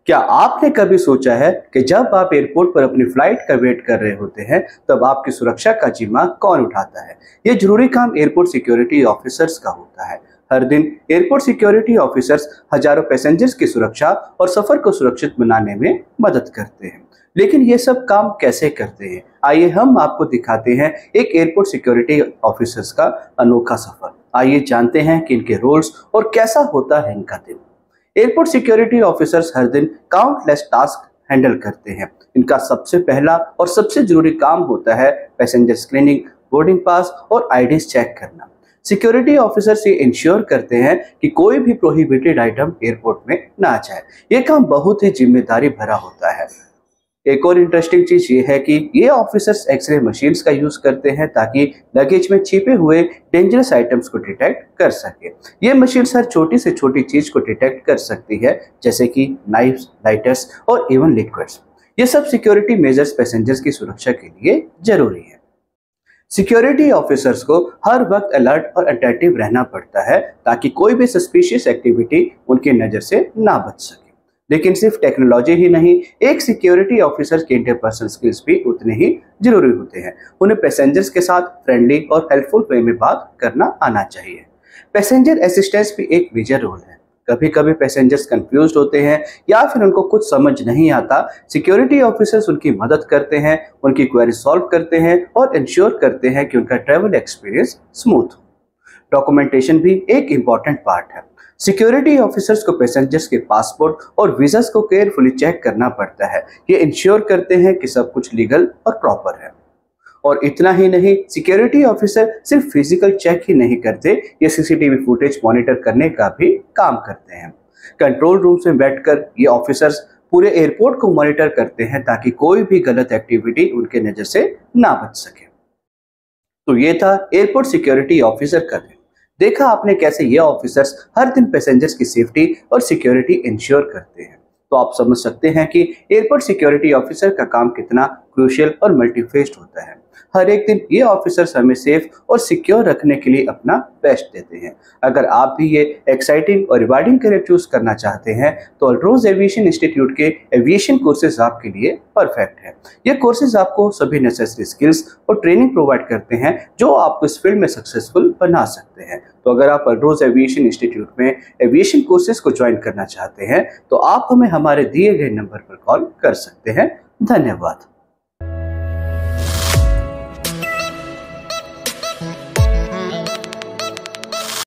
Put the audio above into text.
क्या आपने कभी सोचा है कि जब आप एयरपोर्ट पर अपनी फ्लाइट का वेट कर रहे होते हैं तब आपकी सुरक्षा का जिम्मा कौन उठाता है? ये जरूरी काम एयरपोर्ट सिक्योरिटी ऑफिसर्स का होता है। हर दिन एयरपोर्ट सिक्योरिटी ऑफिसर्स हजारों पैसेंजर्स की सुरक्षा और सफर को सुरक्षित बनाने में मदद करते हैं। लेकिन ये सब काम कैसे करते हैं? आइए हम आपको दिखाते हैं एक एयरपोर्ट सिक्योरिटी ऑफिसर्स का अनोखा सफर। आइए जानते हैं कि इनके रोल्स और कैसा होता है इनका दिन। एयरपोर्ट सिक्योरिटी ऑफिसर्स हर दिन काउंटलेस टास्क हैंडल करते हैं। इनका सबसे पहला और सबसे जरूरी काम होता है पैसेंजर स्क्रीनिंग, बोर्डिंग पास और आईडीज चेक करना। सिक्योरिटी ऑफिसर्स ये इंश्योर करते हैं कि कोई भी प्रोहिबिटेड आइटम एयरपोर्ट में ना जाए। ये काम बहुत ही जिम्मेदारी भरा होता है। एक और इंटरेस्टिंग चीज ये है कि ये ऑफिसर्स एक्सरे मशीन्स का यूज करते हैं ताकि लगेज में छिपे हुए डेंजरस आइटम्स को डिटेक्ट कर सके। ये मशीन्स हर छोटी से छोटी चीज को डिटेक्ट कर सकती है, जैसे कि नाइफ्स, लाइटर्स और इवन लिक्विड्स। ये सब सिक्योरिटी मेजर्स पैसेंजर्स की सुरक्षा के लिए जरूरी है। सिक्योरिटी ऑफिसर्स को हर वक्त अलर्ट और अटेंटिव रहना पड़ता है ताकि कोई भी सस्पिशियस एक्टिविटी उनकी नजर से ना बच सके। लेकिन सिर्फ टेक्नोलॉजी ही नहीं, एक सिक्योरिटी ऑफिसर के इंटरपर्सनल स्किल्स भी उतने ही जरूरी होते हैं। उन्हें पैसेंजर्स के साथ फ्रेंडली और हेल्पफुल वे में बात करना आना चाहिए। पैसेंजर असिस्टेंस भी एक मेजर रोल है। कभी कभी पैसेंजर्स कंफ्यूज्ड होते हैं या फिर उनको कुछ समझ नहीं आता। सिक्योरिटी ऑफिसर्स उनकी मदद करते हैं, उनकी क्वेरी सॉल्व करते हैं और इंश्योर करते हैं कि उनका ट्रैवल एक्सपीरियंस स्मूथ हो। डॉक्यूमेंटेशन भी एक इम्पॉर्टेंट पार्ट है। सिक्योरिटी ऑफिसर्स को पैसेंजर्स के पासपोर्ट और वीजास को केयरफुली चेक करना पड़ता है। ये इंश्योर करते हैं कि सब कुछ लीगल और प्रॉपर है। और इतना ही नहीं, सिक्योरिटी ऑफिसर सिर्फ फिजिकल चेक ही नहीं करते, ये सीसीटीवी फुटेज मॉनिटर करने का भी काम करते हैं। कंट्रोल रूम में बैठकर ये ऑफिसर्स पूरे एयरपोर्ट को मॉनिटर करते हैं ताकि कोई भी गलत एक्टिविटी उनके नजर से ना बच सके। तो ये था एयरपोर्ट सिक्योरिटी ऑफिसर का दिन। देखा आपने कैसे ये ऑफिसर्स हर दिन पैसेंजर्स की सेफ्टी और सिक्योरिटी इंश्योर करते हैं। तो आप समझ सकते हैं कि एयरपोर्ट सिक्योरिटी ऑफिसर का काम कितना क्रूशियल और मल्टीफेस्ड होता है। हर एक दिन ये ऑफिसर्स हमें सेफ और सिक्योर रखने के लिए अपना बेस्ट देते हैं। अगर आप भी ये एक्साइटिंग और रिवार्डिंग करियर चूज करना चाहते हैं तो अल्ट्रोज एविएशन इंस्टीट्यूट के एविएशन कोर्सेज आपके लिए परफेक्ट है। ये कोर्सेज आपको सभी नेसेसरी स्किल्स और ट्रेनिंग प्रोवाइड करते हैं जो आपको इस फील्ड में सक्सेसफुल बना सकते हैं। तो अगर आप अल्ट्रोज एविएशन इंस्टीट्यूट में एविएशन कोर्सेज को ज्वाइन करना चाहते हैं तो आप हमें हमारे दिए गए नंबर पर कॉल कर सकते हैं। धन्यवाद।